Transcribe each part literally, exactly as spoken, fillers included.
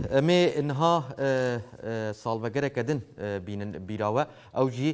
امي انها سالفگره کدن بینن بیراوه او جی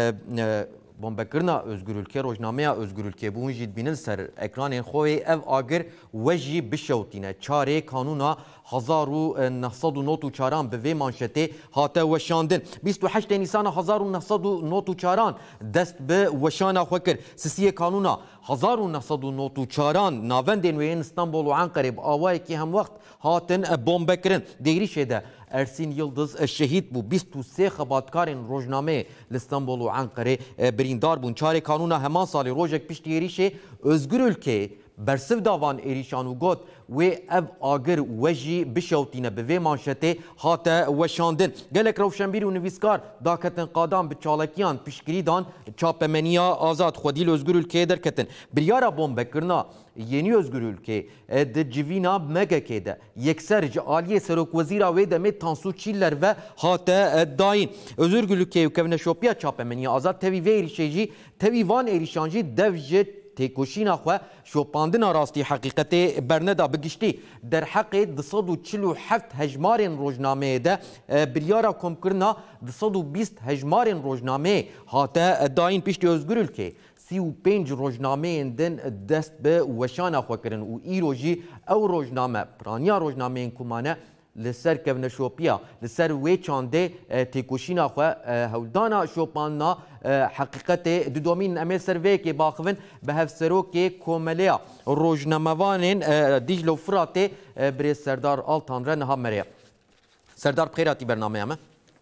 بومبکرنا özgür ülke rojnameye özgür ülke bun jid binin ser ekranên xwe ev agir we jî bişewtîne çarê kanûna hezar û nehsed û not û çaran bi vê manşetê hate weşandin bîst û heştê nîsana hezar û nehsed û not û çaran dest bi weşana xwe kir sisiyê kanûna hezar û nehsed û not û çaran navendên wê yên İstanbul û Enqerê bi awayekî hemwext hatin bombekirin değrîşê de Ersin Yıldız şehit bu bîst û sê xebatkarên rojnameyê li İstanbul û Enqerê birîndar bûn çarê kanûna heman salê rojek piştî êrişê özgür ülkeyê bersiv davan êrîşan û got wê ev agir we jî bişewtîne bi vê manşetê hate weşandin gelek rewşenbîr û nivîskar daketin qadan bi çalakiyan piştgirî dan çapemeniya azad xwedî li özgür ülkeyê derketin biryara bombekirina yeni özgür ülke di civîna megekê de yekser ji aliyê serokwezîra wê demê Tansu Çiller ve hate dayîn özgür ülkeyê û kevneşopiya çapemeniya azad tevî vê êrişê jî tevî van êrîşan jî dev ji têkoşîna xwe şopandina rastî heqîqetê berneda bigiştî derheqê di sed û çil û heft hejmarên rojnameyê de biryara komkirina di sed û bîst hejmarên rojnameyê hate dayîn piştî özgür ülkeyê سی و پنج روزنامه‌ین دن دست به وشانه خو کردن و ایرو جی او روزنامه پرانیا روزنامه‌ین کومانه لسر کونشوپیا لسر وی چانده تیکوشینا خو هولدانا شوپانا حقیقت دومین امل سروی که باخون به هفسرو که کوملیا روزنامه‌وانین دیجلو فراته بر سردار آلتان رن همریا سردار بخیراتی برنامه همه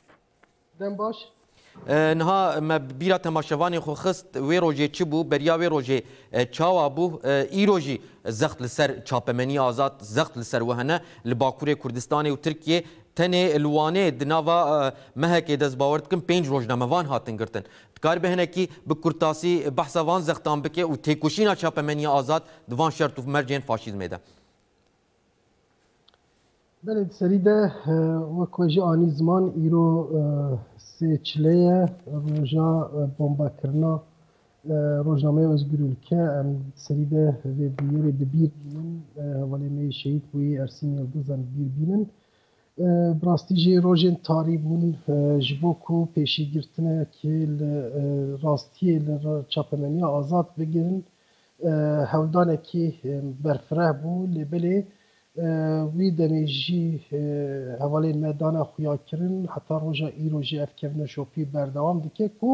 دم باش نها ما بیرا تماشاوانی خو خست وی روجه چی بو بریا وی روجه چاوا بو ای روجی زخت لسر چاپمنی آزاد زخت لسر وهنه لباکوری کردستان و ترکیه تنه الوانه دناوا مهک دز باورد کم پنج روزنامه وان هاتن گرتن کار بهنه کی به کورتاسی بحث وان زختان بکه و تکوشینا چاپمنی آزاد دوان شرط و مرجین فاشیزم ده بله سریده وکوجی آنی زمان ایرو سیچلیه روژا بمبا کرنا روزنامه özgür ülke ام سریده و بیری ببیر بینن ولی می شهید بوی ارسین یلدزن بیر بینن براستی جی روژن تاری بون جبوکو پیشی گرتنه که راستی چاپمنی آزاد بگیرن هولدانه که برفره بو لبلی وی دمیجی حوالی میدان خویا کرن حتی روژا ای روژی افکرن شوپی بردوام دیگه کو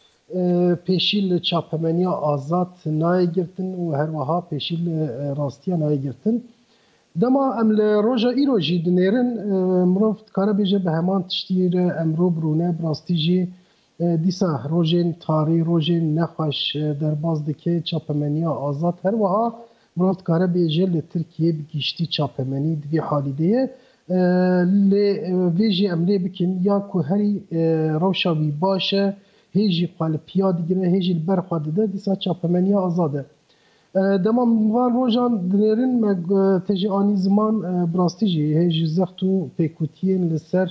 پیشیل چاپمنی آزاد نای گرتن و هر وها پیشیل راستی نای گرتن دما امل روژا ای روژی دنیرن مروفت کار بیجه به همان تشتیر امرو برونه براستی جی دیسا روژین تاری روژین نخوش در باز دیگه چاپمنی آزاد هر وها مراد کاره بیجه ل ترکیه بگیشتی چاپمنی دوی حالیده ل ویجی امری بکن یا کو هری روشاوی باشه هیجی قال پیاده گره هیجی برخواده ده دیسا چاپمنی آزاده دمام وان روزان دنیرن مگ تجی آنی زمان براستیجی هیجی زختو پیکوتین لسر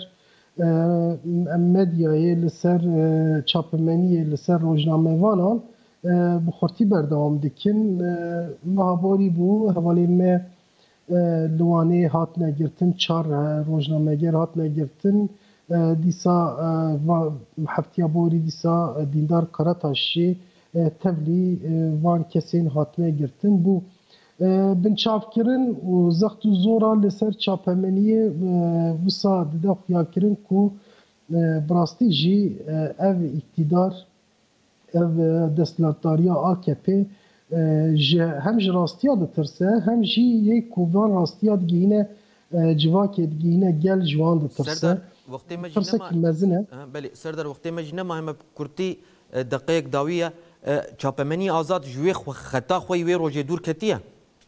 مدیای لسر چاپمنی لسر روزنامه وانان بخورتی بردوام دکن مهاباری بو حوالی ما لوانه هات نگرتن چار روزنامه گر هات نگرتن دیسا هفتیا بوری دیسا دیندار کراتاشی تبلی وان کسین هات نگرتن بو بن چاپ کرن و زخت و زورا لسر چاپمنیه وسا دده خویا کرن کو براستی جی او اقتدار ev destlatariya A K P hem ji rastiya ditirse hem jî yê ku van rastiya digihîne civakê digihîne gel ji wan ditirse tirsekî mezin e belê serdar wextê me jî nema heme kurtî deqeyek dawiye çapemenî azad ji wê xeta xwe wê rojê dûr ketiye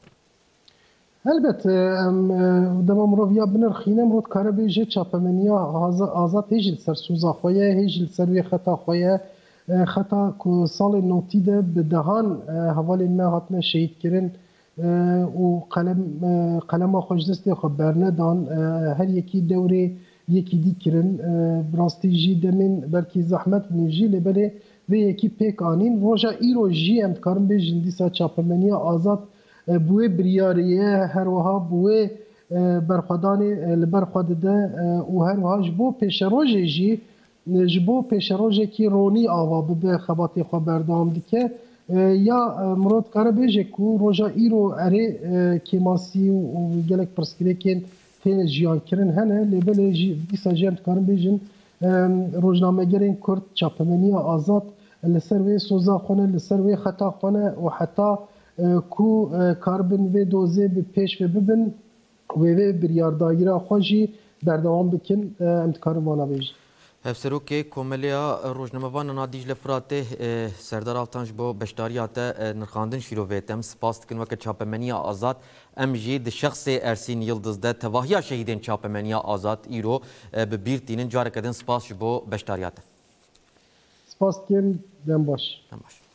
elbet em dema miroviya binirxîne mirov dikare bêje çapemeniya azad hê jî li ser sûza xwe ye hê jî li ser wê xeta xwe ye خطا کو سال نوتی ده به دهان حوالی ما هاتنه شهید کردن و قلم قلم خوش دسته خبر ندان هر یکی دوره یکی دی کردن براستی جی دمن بلکی زحمت نجی لبله و یکی پیک آنین روزا ایرو جی ام کارم به جندی سا چاپمنی آزاد بوی بریاریه هر وها بوی برخوادانی لبرخواد ده و هر هاش بو پیشروجی جی جبو پیشروجی کی رونی آوا به خباتی خو بردام دیکه یا مراد کار بیجه کو روزا ایرو اره کیماسی و گلک پرسکریکن تین جیان کرن هنه لبل جی دیسا جیان کارن بیجن روزنامه گرین کرد چاپمنی آزاد لسر وی سوزا خونه لسر وی خطا خونه و حتی کو کاربن و دوزه به پیش و ببن و وی بریارداگیرا خوشی بردوام بکن امتکار وانا بیجن هفسروک کوملیا روزنامه‌وان نادیج لفراته سردار التانج بو بشتاریات نرخاندن شیرویتم سپاس کن وقت چاپمنی آزاد ام جی د شخص ارسین یلدز ده تواهیا شهیدین چاپمنی آزاد ایرو به بیرتینن جارکدن سپاس بو بشتاریات سپاس کن دم باش دم باش